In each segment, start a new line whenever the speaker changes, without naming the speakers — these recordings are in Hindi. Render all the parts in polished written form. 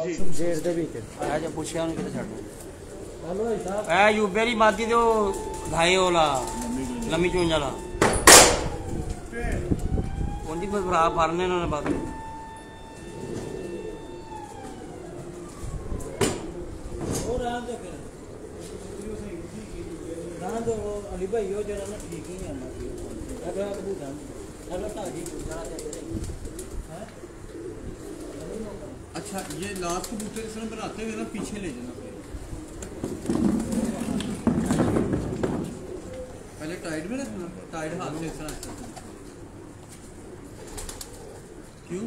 जेठ दे विच आ जा पूछया उन्हें किते छड्ड हेलो भाई साहब ए यूबे दी मादी दे घाई वाला लम्मी चूंज वाला ओंदी कोई भरा भरने ना बात और आ दे फिर ना तो अली भाई हो जरा ना ठीक ही है ना अगर आप बुझा चलो ताजी जरा दे हैं।
अच्छा ये लास्ट कबूतर इस तरह बनाते हुए ना पीछे ले जाना पहले टाइट में रखना टाइट हाथ से इस तरह क्यों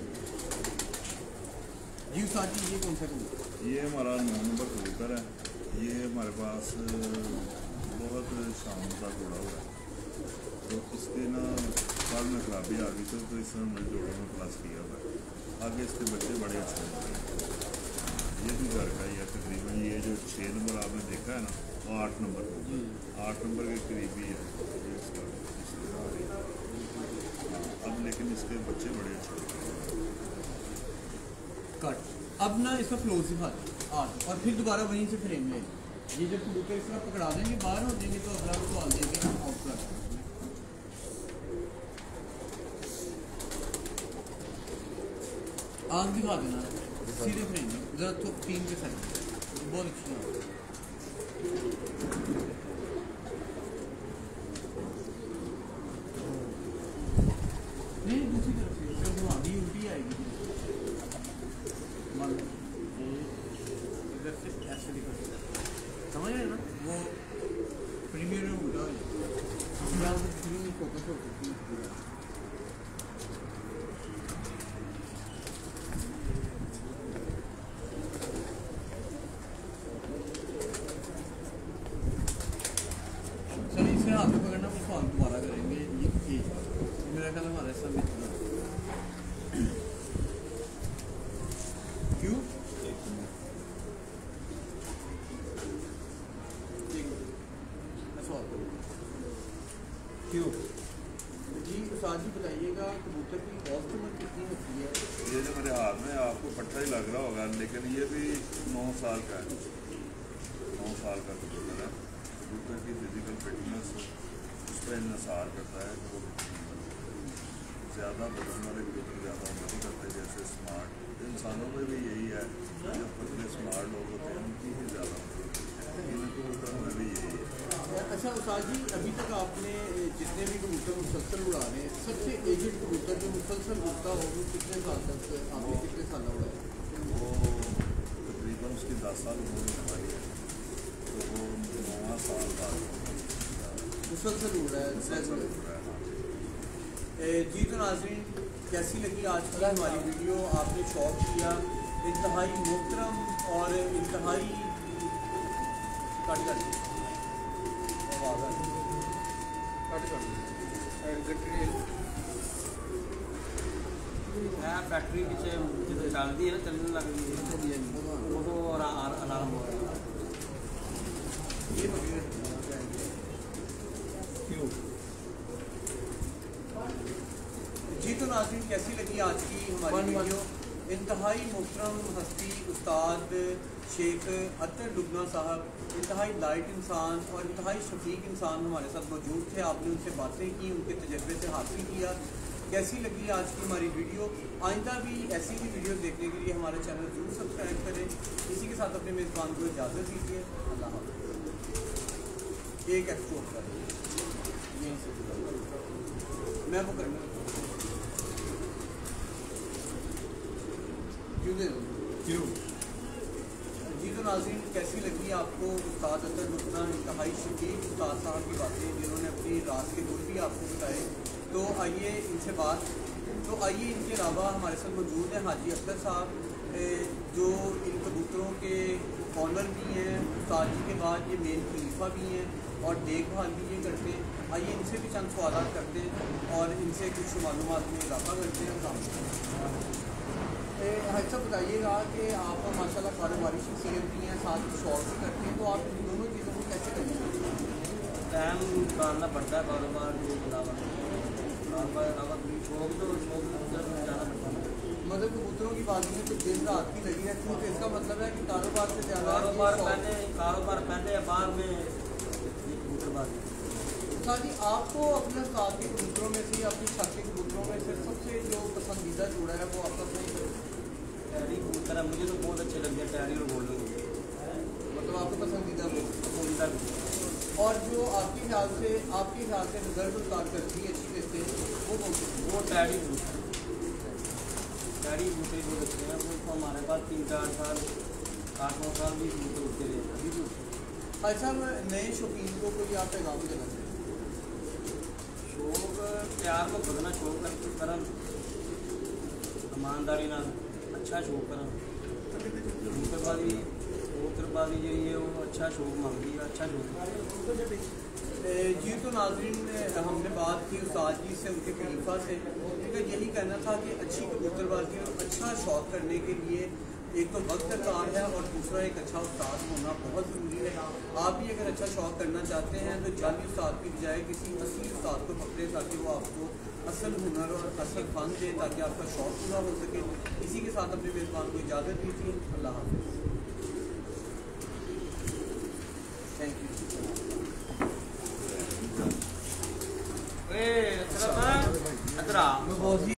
जी साथी ये कौन सा कबूतर
ये हमारा 9 नंबर कबूतर है। ये हमारे पास बहुत शानदार जोड़ा हुआ है तो इसके ना बाल में खराबी आ गई तो इसने हमने जोड़ों में प्लस किया हुआ है। आगे इसके बच्चे बड़े अच्छे होते हैं। ये भी घर का ही है तकरीबन। ये जो 6 नंबर आपने देखा है ना वो 8 नंबर 8 नंबर के करीब ही है इसका अब लेकिन इसके बच्चे बड़े अच्छे होते हैं।
कट अब ना इसका क्लोज दिखा दें और फिर दोबारा वहीं से फ्रेम ले ये जब कबूतर इस तरह पकड़ा देंगे बाहर हो देंगे तो अगला को डाल देंगे आउट कर आग दिखा देना सीधे फ्रेम में जरा तो 3 के साइड बहुत अच्छी है। नहीं दूसरी तरफ से जो घुमानी उल्टी आएगी इधर से ऐसे निकल समझ रहे ना वो प्रीमियर में उल्टा हो फोकस हो सकती है। हाथ में पकड़ना वो फॉर्म दोबारा करेंगे ये मेरा ख्याल हमारे सब क्यों क्यों जी उस्ताद जी बताइएगा कबूतर की कॉस्ट कितनी होती है।
ये जो मेरे हाथ में आपको पट्टा ही लग रहा होगा लेकिन ये भी 9 साल का है 9 साल का कबूतर है। कबूतर की फिजिकल फिटनेस उस पर इंसार करता है कि वो ज़्यादा बदन वाले कबूतर ज़्यादा नहीं करते जैसे स्मार्ट इंसानों में भी यही है जो पतले स्मार्ट लोग होते हैं उनकी ही ज़्यादा इन कबूतरों में भी यही है।
अच्छा उस्ताद जी अभी तक आपने जितने भी कबूतर मुसलसल उड़ा रहे हैं सबसे एजेड कबूतर जो मुसलसल उड़ता हो वो कितने साल तक आपने कितने साल उड़ाया
वो तकरीबन उसकी 10 साल उम्र होने वाली है तो वो 9 साल बाद
मुसलसल उड़ रहा है। जी तो नाज़रीन कैसी लगी आज की हमारी वीडियो आपने शौक किया इंतहाई मोहतरम और इंतहाई
फैक्ट्री पीछे जो चलती है चलने लग गई वो तो अलार्म हो रहा है
क्यों जी तो नाज़रीन कैसी लगी आज की हमारी वीडियो इंतहाई मोहतरम हस्ती उस्ताद शेख अतर लुबना साहब इंतहाई लाइट इंसान और इंतहाई शफीक इंसान हमारे साथ मौजूद थे। आपने उनसे बातें की उनके तजर्बे से हासिल किया। कैसी लगी आज की हमारी वीडियो आइंदा भी ऐसी ही वीडियो देखने के लिए हमारे चैनल जरूर सब्सक्राइब करें। इसी के साथ अपने मेज़बान को इजाज़त दीजिए। अल्लाह हाफ़िज़। एक एक्सपोर्ट कर यहीं से मैं वो करना क्यों जी तो नाज़रीन कैसी लगी आपको उस्ताद अतर लुबना इंतहाई शफीक उस्ताद साहब की बातें जिन्होंने अपनी रात के गुर भी आपको बताए। तो आइए इनसे बात आइए इनके अलावा हमारे साथ मौजूद हैं हाजी अख्तर साहब जो इन कबूतरों के ऑनर भी हैं उस्ताद जी के बाद ये मेन खलीफा भी हैं और देखभाल भी ये करते हैं। आइए इनसे भी चंद सवाल करते हैं और इनसे कुछ मालूमात में इजाफा करते हैं। हाजी साहब बताइएगा कि आप माशाल्लाह कारोबारी शख्सियत भी हैं साथ ही शौक भी करते हैं तो आप इन दोनों चीज़ों को कैसे करेंगे।
टाइम निकालना पड़ता है कारोबार के अलावा शौक तो जाना पड़ता है।
मतलब कबूतरों की बाजी में तो दिन रात की लगी रहती है, तो इसका मतलब है कि कारोबार से ज़्यादा
कारोबार पहले या बाद में कबूतरबाजी।
साथ ही आपको अपने साथ के कबूतरों में से, अपनी छत के कबूतरों में से सबसे जो पसंदीदा जोड़ा है वो आपका कौन सा?
टैरी कबूतर है, मुझे तो बहुत अच्छे लगते हैं टैरी और गोल्डन।
मतलब आपको पसंदीदा वो
पसंदीदा
और जो आपके ख्याल से रिजल्ट उतार करती है अच्छी देते हैं वो कौन सी?
वो टैरी कबूतर। टैरी कबूतर बहुत अच्छे हैं, वो तो हमारे पास 3-4 साल 8-9 साल भी कबूतर उठते रहे, अभी भी उठते।
भाई साहब नए शौकीन को कोई आप पैगाम भी देना चाहिए?
शौक प्यार को बदना शौक करन, ईमानदारी ना अच्छा शौक करन। कबूतरबाजी जी है वो अच्छा शौक मांगती है, अच्छा शौक।
जी तो नाज़रीन हमने बात की उस्ताद जी से, उनके खलीफा से, उनका यही कहना था कि अच्छी कबूतरबाजी और अच्छा शौक करने के लिए एक तो वक्त दरकार है और दूसरा एक अच्छा उस्ताद होना बहुत ज़रूरी है। आप भी अगर अच्छा शौक करना चाहते हैं तो जाली उस्ताद की बजाय किसी असली उस्ताद को पकड़े ताकि वो आपको असल हुनर और असल फन दे, ताकि आपका शौक पूरा हो सके। इसी के साथ अपने मेज़बान को इजाज़त दीजिए। अल्लाह हाफ़िज़। Thank you.
अदरा